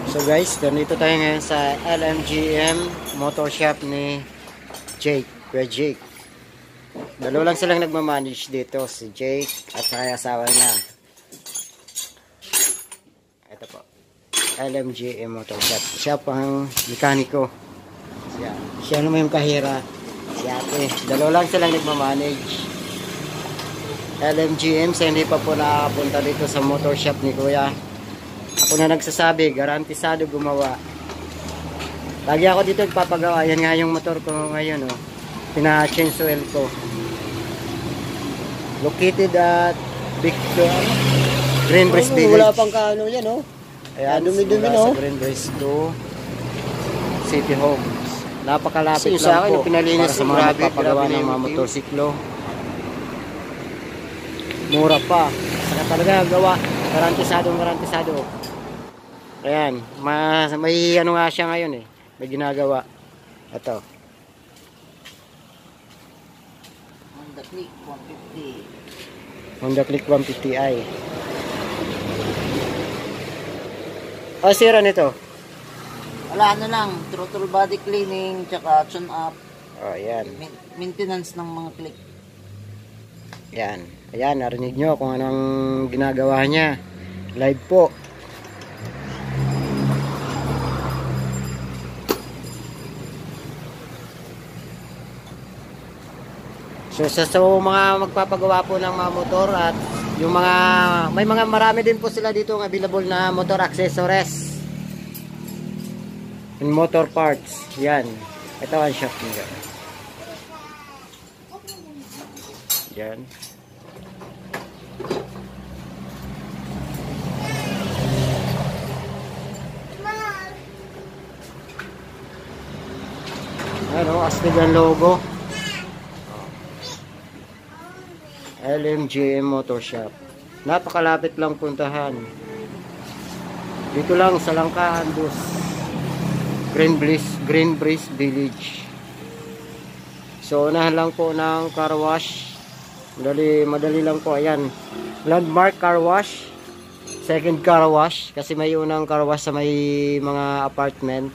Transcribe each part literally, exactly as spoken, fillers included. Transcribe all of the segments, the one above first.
So guys, dito tayo ngayon sa L M J M motorshop ni Jake, Kuya Jake. Dalawa lang silang nagmamanage dito, si Jake at saka asawa niya. Ito po, L M J M motorshop. Siya pang mekaniko. Siya, siya naman yung kahira. Si ate. Dalawa lang silang nagmamanage. L M J M, sa hindi pa po nakapunta dito sa motorshop ni Kuya. Ako na nagsasabi, garantisado gumawa. Lagi ako dito nagpapagawa. Yan nga yung motor ko ngayon, oh. Pina-change oil ko. Located at Victor Green Breeze Village. Wala pang kaano yan, oh. Ayan, dumi-dumi, no? Sa Green Breeze to City Homes. Napakalapit lang sa akin, po para sa mga nagpapagawa ng mga motorsiklo. Mura pa. Saka talaga gawa. Garantisado, garantisado. Ayan. Ma may ano nga siya ngayon eh. May ginagawa. Ito. Honda Click one fifty. Honda Click one fifty i. Oh, sira nito. Wala ano lang. Throttle body cleaning. Tsaka tune up. Oh, ayan. Maintenance ng mga click. Ayan. Ayan, narinig nyo kung anong ginagawa niya. Live po. So, sa so, mga magpapagawa po ng mga motor at yung mga, may mga marami din po sila dito ng available na motor accessories and motor parts. Yan. Ito ang shop nila. Yan. Ano, astig ang logo. L M J M Motorshop. Napakalapit lang puntahan. Dito lang sa Langkahan Bus. Green Breeze, Green Breeze Village. So, unahan lang po ng car wash. Madali, madali lang po. Ayan. Landmark car wash. Second car wash. Kasi may unang car wash sa may mga apartment.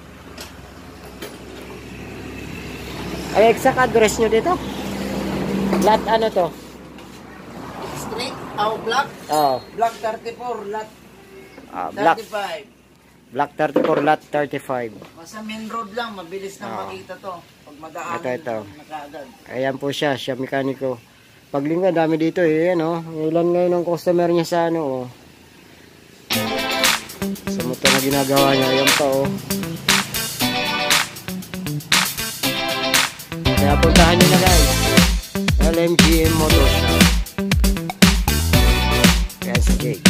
Ay, exact address nyo dito? Lot ano to? Street, oh, block? Oo. Block thirty-four, lot Ah, block, thirty-five. block thirty-four, lot thirty-five. Basta main road lang, mabilis nang Oh. makita to. Pag madaan, Ito, ito. nakaagad. Ayan po siya, siya mekaniko. Paglingga, dami dito eh. Ano? Ilan ngayon ang customer niya sa ano, oh. Sa motor na ginagawa niya. Ayan pa, oh. Kaya puntahan nyo na guys. L M J M Motorshop. Kaya si Jake.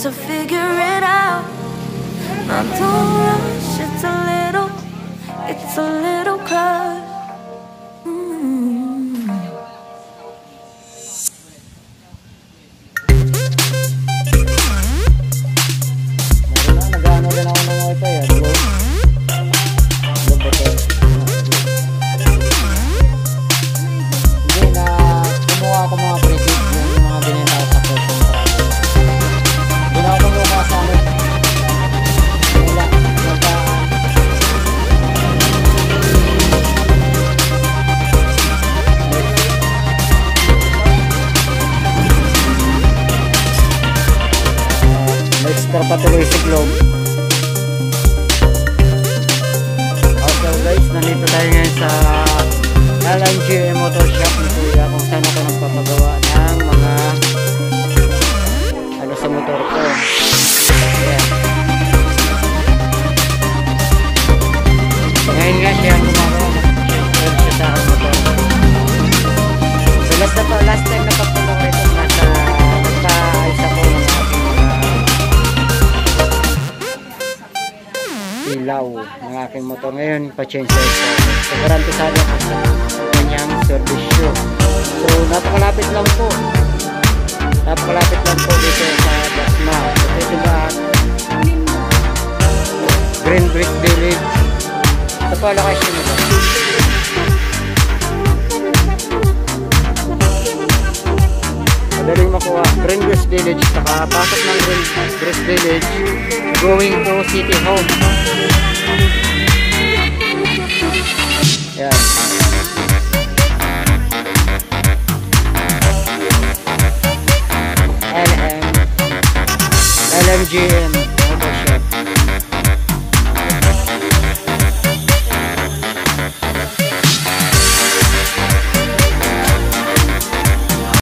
to figure it out. Now don't rush, it's a little, it's a little crush. Mm. Nag-ano rin ako ng wifi yan. Hindi na kumuha ako mga prepaid yung mga binenta ko sa person travel. Hindi na ako kumuha sa ano. Wala. Wala. Extra patuloy si Globe. Okay guys, nandito tayo ngayon sa L M J M motorshop ni Kuya kung saan ako nagpapagawa ng mga ano sa motor ko. Ayan. So, ngayon nga siya ang gumagawa ng siya sa motor. So last, na pa, last time nakapulong ito nasa nagpa-ayos ako ng aking ilaw ng aking motor. Ngayon pa-change ito. So garantisado ako sa kanyang servisyo. So napakalapit lang po. Napakalapit lang po dito sa Dasma. So dito ba Green Brick Village. Ito po location nito. Madaling makuha. Green Brick Village. Saka pasok ng Green Brick Village going to City Home. Yan. L M L M J M